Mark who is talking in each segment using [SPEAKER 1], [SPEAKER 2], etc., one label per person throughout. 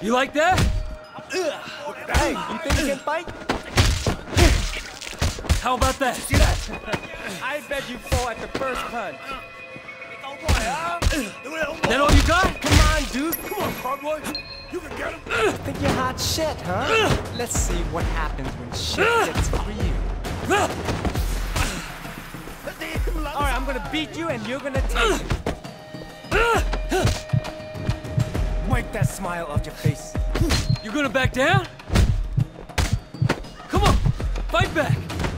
[SPEAKER 1] You like that?
[SPEAKER 2] Hey, you think you can fight?
[SPEAKER 1] How about that?
[SPEAKER 2] See that? I bet you fall at the first punch.
[SPEAKER 1] That all you got?
[SPEAKER 2] Come on, dude. Come on, Carboy. You can get him. Think you're hot shit, huh? Let's see what happens when shit gets real. Alright, I'm gonna beat you and you're gonna take it. Wipe that smile off your face.
[SPEAKER 1] You gonna back down? Come on, fight back!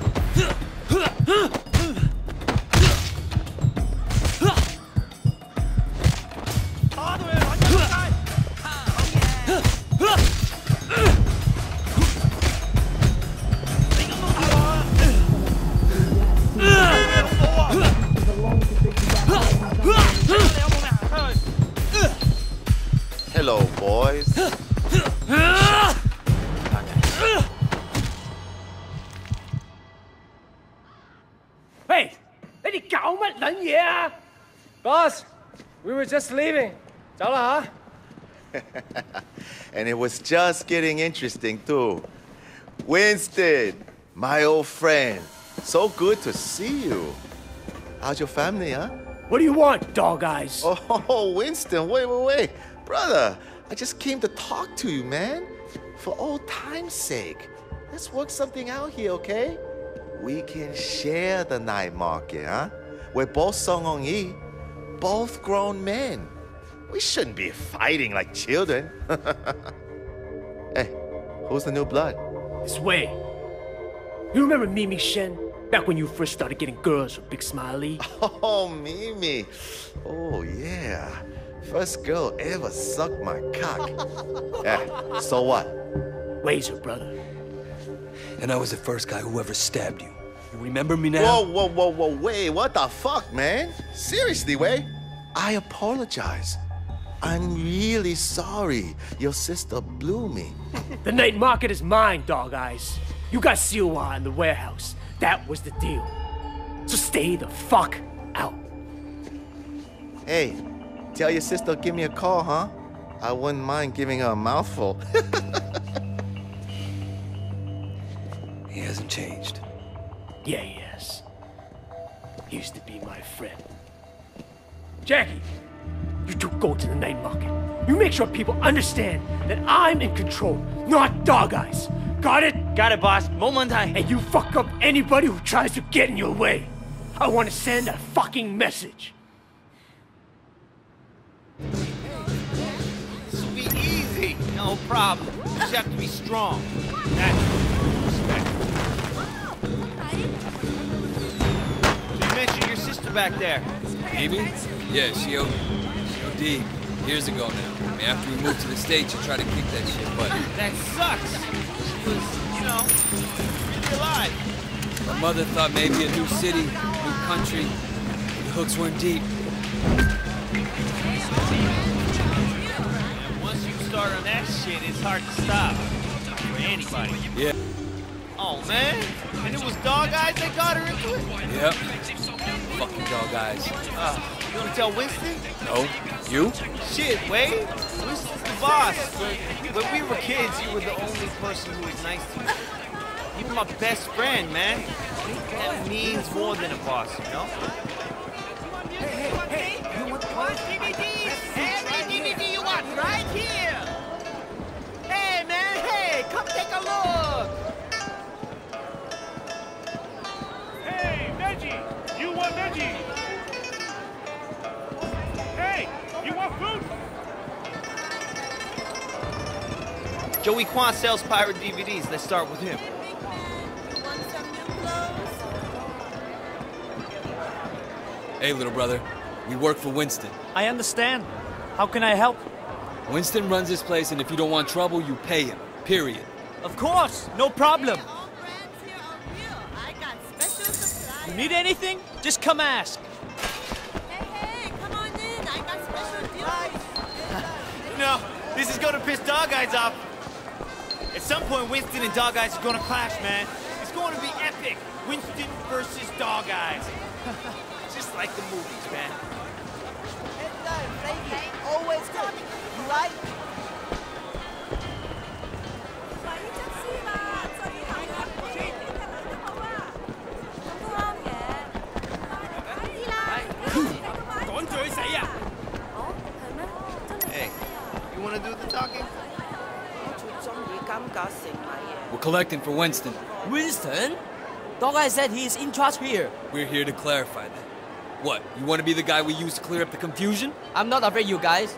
[SPEAKER 3] Hello, boys.
[SPEAKER 2] Hey! 你哋搞乜撚嘢啊 Boss, we were just leaving. 走啦吓
[SPEAKER 3] And it was just getting interesting, too. Winston, my old friend. So good to see you. How's your family, huh?
[SPEAKER 2] What do you want, dog eyes?
[SPEAKER 3] Oh, Winston, wait. Brother, I just came to talk to you, man. For old time's sake. Let's work something out here, okay? We can share the night market, huh? We're both Song Ong Yi, both grown men. We shouldn't be fighting like children. Hey, who's the new blood?
[SPEAKER 2] This way. You remember Mimi Shen? Back when you first started getting girls with Big Smiley?
[SPEAKER 3] Oh, Mimi. Oh, yeah. First girl ever sucked my cock. Yeah, so what?
[SPEAKER 2] Razor, brother.
[SPEAKER 1] And I was the first guy who ever stabbed you. You remember me now?
[SPEAKER 3] Whoa, wait, what the fuck, man? Seriously, Wei? I apologize. I'm really sorry your sister blew me.
[SPEAKER 2] The night market is mine, dog eyes. You got Siwa in the warehouse. That was the deal. So stay the fuck out.
[SPEAKER 3] Hey, tell your sister to give me a call, huh? I wouldn't mind giving her a mouthful.
[SPEAKER 1] He hasn't changed.
[SPEAKER 2] Yeah, he has. He used to be my friend. Jackie, you two go to the night market. You make sure people understand that I'm in control, not dog eyes. Got it?
[SPEAKER 4] Got it, boss. 冇問題.
[SPEAKER 2] And you fuck up anybody who tries to get in your way. I want to send a fucking message.
[SPEAKER 4] This will be easy. No problem. You just have to be strong. Respect. So you mentioned your sister back there.
[SPEAKER 5] Amy? Yeah, she OD'd years ago now. I mean, after we moved to the States, she tried to kick that shit, but...
[SPEAKER 4] That sucks. She was, you know, really alive.
[SPEAKER 5] My mother thought maybe a new city, new country. The hooks weren't deep.
[SPEAKER 4] And once you start on that shit, it's hard to stop. For anybody.
[SPEAKER 5] Yeah.
[SPEAKER 4] Oh, man. And it was dog eyes that got her into it?
[SPEAKER 5] Yep. Fucking dog eyes.
[SPEAKER 4] You wanna tell Winston?
[SPEAKER 5] No? You?
[SPEAKER 4] Shit, Wade. Winston's the boss. But when we were kids, you were the only person who was nice to me. You were my best friend, man. That means more than a boss, you know?
[SPEAKER 6] Hey, you want DVDs? Every DVD you want, right here! Hey, man, hey, come take a look!
[SPEAKER 7] Hey, Veggie! You want veggie? Hey, you want food?
[SPEAKER 4] Joey Kwan sells pirate DVDs. Let's start with him.
[SPEAKER 6] Want some new clothes?
[SPEAKER 5] Hey, little brother. We work for Winston.
[SPEAKER 4] I understand. How can I help?
[SPEAKER 5] Winston runs this place, and if you don't want trouble, you pay him. Period.
[SPEAKER 4] Of course, no problem.
[SPEAKER 6] All brands here are real. I got special supplies.
[SPEAKER 4] You need anything? Just come ask.
[SPEAKER 6] Hey, come on in. I got special deals.
[SPEAKER 4] You know, this is gonna piss Dog Eyes off. At some point, Winston and Dog Eyes are gonna clash, man. It's going to be epic. Winston versus Dog Eyes. Just like the movies, man.
[SPEAKER 6] Anytime, Frankie. Always good. You right?
[SPEAKER 4] wanna do the talking?
[SPEAKER 5] We're collecting for Winston.
[SPEAKER 8] Winston? Dog Eye said he is in charge here.
[SPEAKER 5] We're here to clarify that. What, you want to be the guy we use to clear up the confusion?
[SPEAKER 8] I'm not afraid, you guys.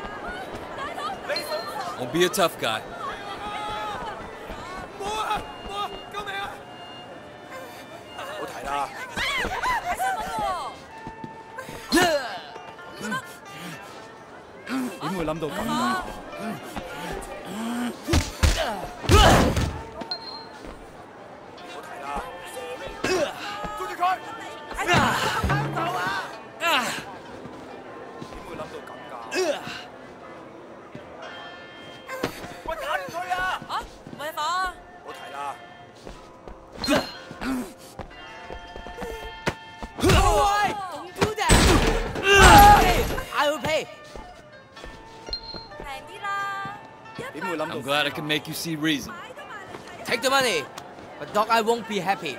[SPEAKER 5] Don't be a tough guy.
[SPEAKER 8] Don't do that! I will pay.
[SPEAKER 5] I'm glad I can make you see reason.
[SPEAKER 8] Take the money, but Dog Eye won't be happy.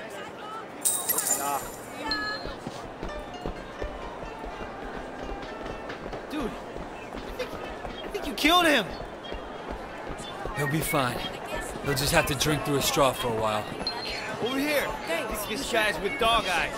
[SPEAKER 4] Dude, I think you killed him.
[SPEAKER 5] He'll be fine. He'll just have to drink through a straw for a while.
[SPEAKER 4] Over here. This guy's with Dog Eye.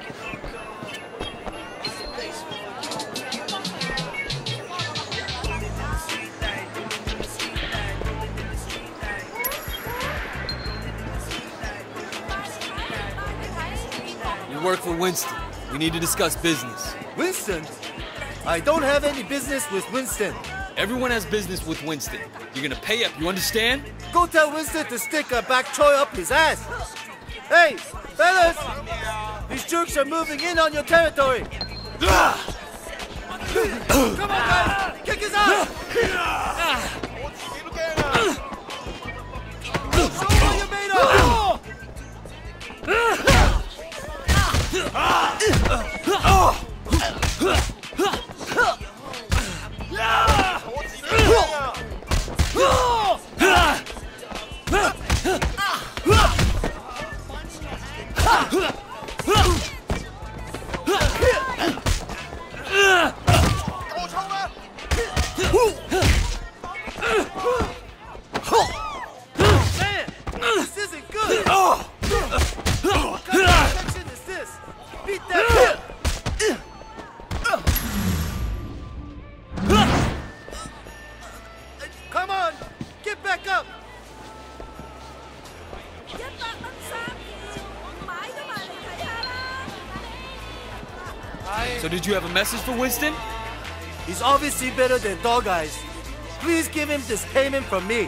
[SPEAKER 5] You work for Winston. We need to discuss business.
[SPEAKER 9] Winston? I don't have any business with Winston.
[SPEAKER 5] Everyone has business with Winston. You're gonna pay up, you understand?
[SPEAKER 9] Go tell Winston to stick a bak choy up his ass. Hey, fellas! These jerks are moving in on your territory. Come on, guys! Kick his ass! Show me what you're made of! Man, this isn't good! What kind of protection is this? Beat that! Come on! Get back up!
[SPEAKER 5] So did you have a message for Winston?
[SPEAKER 9] He's obviously better than Dog Eyes. Please give him this payment from me.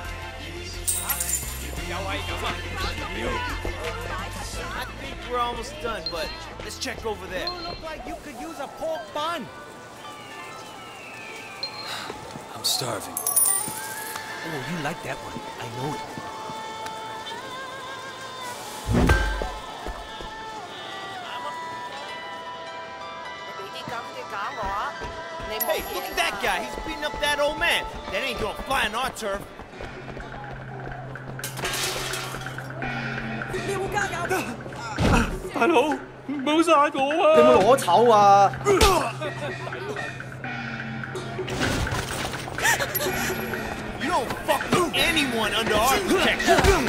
[SPEAKER 4] I think we're almost done, but let's check over there.
[SPEAKER 6] Look like you could use a pork bun.
[SPEAKER 1] I'm starving.
[SPEAKER 6] Oh, you like that one. I know it.
[SPEAKER 4] Hey, look at that guy. He's beating up that old man. That ain't gonna fly on our turf. You don't fuck with anyone under our protection.